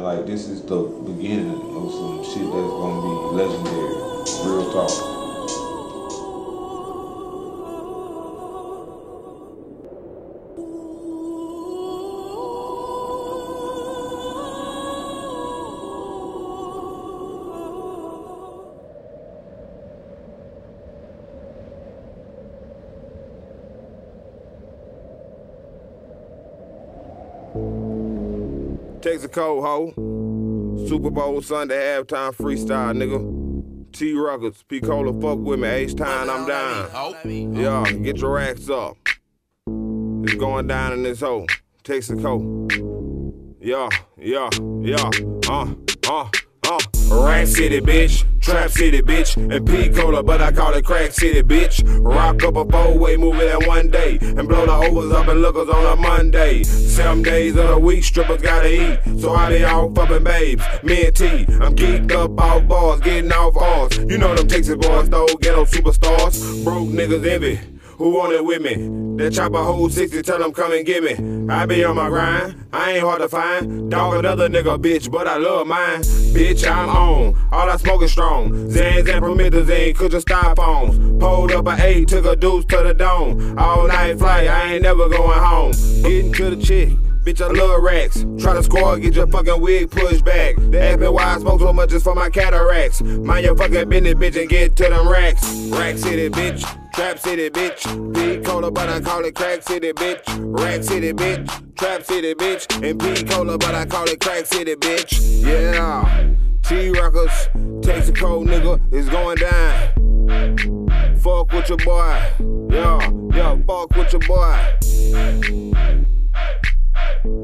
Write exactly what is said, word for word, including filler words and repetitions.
Like, this is the beginning of some shit that's gonna be legendary. Real talk. Texaco, ho. Super Bowl Sunday halftime freestyle, nigga. T Ruckers, P Cola, fuck with me. H-Time, I'm down. Yeah, get your racks up. It's going down in this hole. Texaco. Yeah, yeah, yeah. Uh, uh, uh. Rack City, bitch. Trap City, bitch. And P Cola, but I call it Crack City, bitch. Rock up a four-way, move it in one day. And blow the overs up and lookers on a Monday. Seven days of the week, strippers gotta eat. So I be off fucking babes. Me and T, I'm geeked up off bars, getting off ours. You know them Texas boys, though, ghetto superstars. Broke niggas envy. Who want it with me? That chopper hold sixty, tell them come and get me. I be on my grind, I ain't hard to find. Dog another nigga, bitch, but I love mine. Bitch, I'm on, all I smoke is strong. Zans and promethazine, cushion styrofoams. Pulled up a eight, took a deuce to the dome. All night flight, I ain't never going home. Getting to the chick. Bitch, I love racks. Try to score, get your fucking wig pushed back. They ask me why I smoke so much is for my cataracts. Mind your fucking business, bitch, and get to them racks. Rack City, bitch. Trap City, bitch. P Cola, but I call it Crack City, bitch. Rack City, bitch. Trap City, bitch. And P Cola, but I call it Crack City, bitch. Yeah. T Ruckers, Texaco, nigga, it's going down. Fuck with your boy. Yeah, yeah, fuck with your boy.